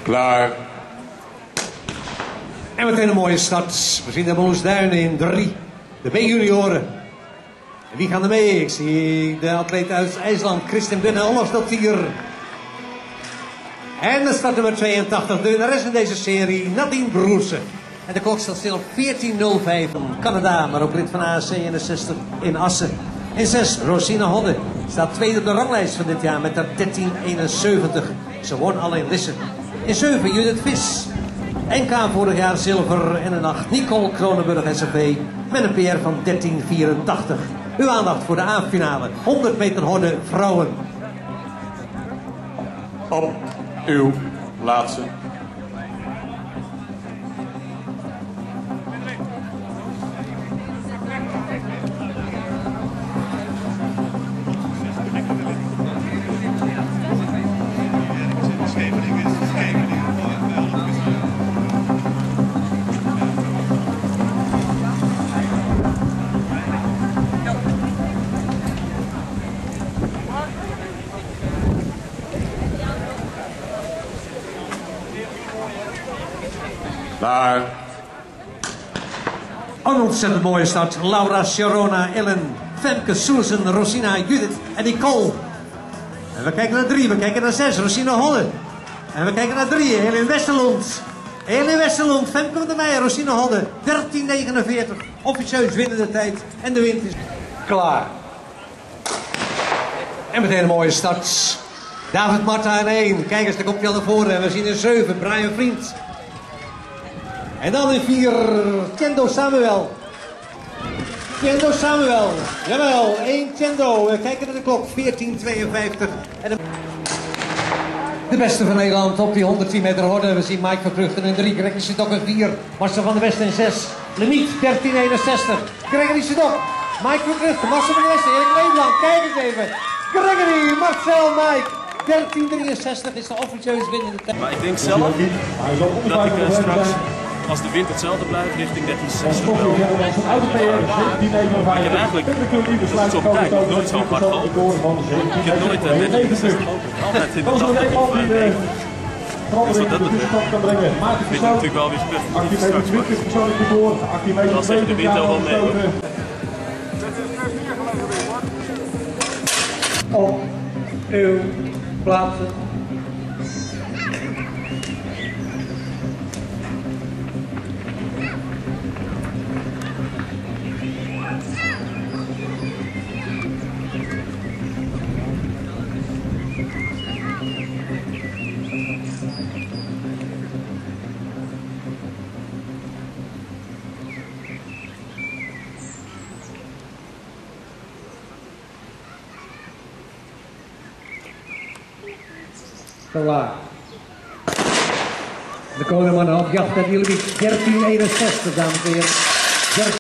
Klaar. En meteen een mooie start. We zien de Moelsduinen in 3. De B-junioren. En wie gaan er mee? Ik zie de atleet uit IJsland, Christian Binnen, alles tot hier. En de start nummer 82, de winnares in deze serie, Nadine Broersen. En de klok staat stil op 14.05 van Canada, maar ook lid van ASC 61 in Assen. In 6, Rosina Hodde, staat tweede op de ranglijst van dit jaar met haar 13.71. Ze won alleen Lisse. In 7, Judith Vis. NK vorig jaar zilver en in 8, Nicole Kronenburg SFV met een PR van 13.84. Uw aandacht voor de A-finale, 100 meter horde vrouwen. Op uw laatste. Klaar. Een ontzettend mooie start. Laura, Sharona, Ellen, Femke, Susan, Rosina, Judith en Nicole. En we kijken naar 3, we kijken naar 6, Rosina Holle. En we kijken naar 3, Elin Westerlund. Elin Westerlund, Femke van der Meijer, Rosina Holle. 13.49, officieus winnende tijd. En de wind is klaar. En meteen een mooie start. David Marta in 1. Kijk eens, daar komt hij al naar voren. En we zien in 7, Brian Vriend. En dan in 4, Chendo Samuel. Chendo Samuel. Jawel, 1 Chendo. We kijken naar de klok, 14.52. En de beste van Nederland op die 110 meter horde. We zien Mike Verbruggen in 3, Gregory Sedok in 4, Marcel van der Westen in 6. Lemiet, 13.61. Gregory Sedok, Mike Verbruggen, Marcel van der Westen, Erik Nederland. Kijk eens even. Gregory, Marcel, Mike. 13.63 is de officieus winnende tijd. Maar ik denk zelf dat ik straks, als de wind hetzelfde blijft, richting 13.60 wel. Maar ik heb eigenlijk, dat is zo op tijd, nooit zo hard geopend. Ik heb nooit 13.60 altijd in de 80 of 9. Dus wat dat betreft, vind ik natuurlijk wel weer perspectief straks. Maar dan zeg je de wind ook wel mee. Op uw plaatsen. Klaar. De koning man op jacht en jullie 13.61, dames en heren.